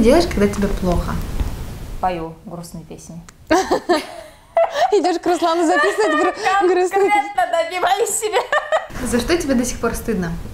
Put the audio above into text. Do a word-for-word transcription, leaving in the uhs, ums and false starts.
делаешь, когда тебе плохо? Пою грустные песни. Идешь к Руслану записывать грустные песни. Конкретно добиваюсь себя. За что тебе до сих пор стыдно?